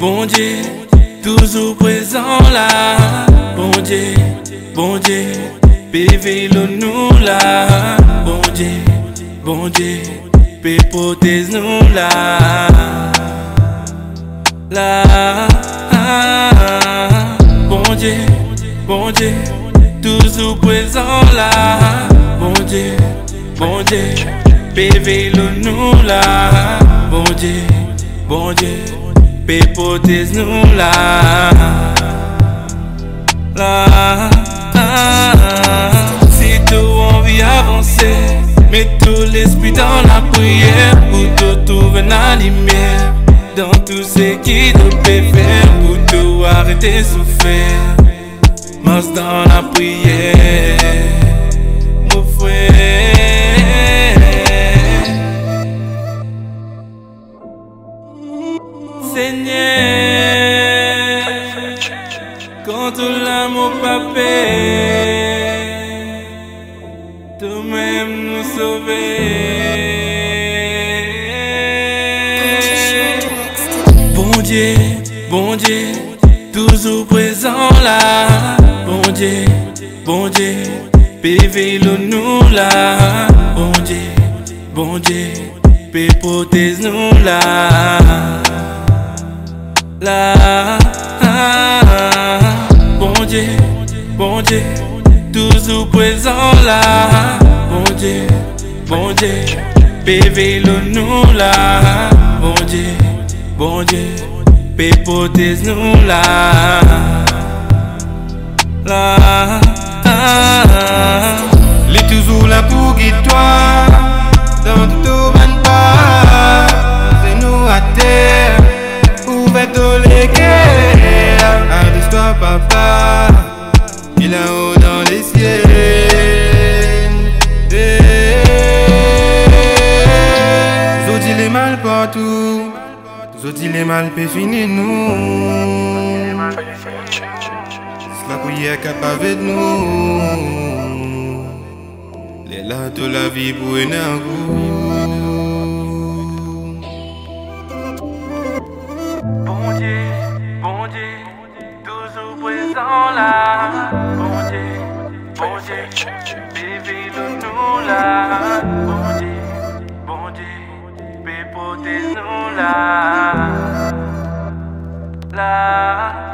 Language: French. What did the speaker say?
bon Dieu, toujours présent là. Bon Dieu, PV nous là. Bon Dieu, paix protège nous là. Bon Dieu, toujours présent là. Bon Dieu, PV nous là. Bon Dieu, paix protège nous là. Si tu as envie d'avancer, mets tout l'esprit dans la prière pour te trouver la lumière. Dans tout ce qui te peut faire pour te arrêter de souffrir. Marche dans la prière, mon frère. Seigneur, quand tout l'amour papé, toi-même nous sauver. Bon Dieu, toujours présent là. Bon Dieu, PV nous là. Bon Dieu, paix protège nous là. Bon Dieu, toujours présent là. Bon Dieu, PV nous là. Bon Dieu, paix protège nous là. Il est toujours là pour guider toi dans tout domaine pas. C'est nous à terre, ouvert tous les guerres. Arrête-toi papa, il est haut dans les ciels. Zodi les mal partout, Zodi les mal peut finir nous. La prière capable de nous. Les là de la vie pour un goût. Bon Dieu, toujours présent là. Bon Dieu, PV nous là. Bon Dieu, paix protège nous là.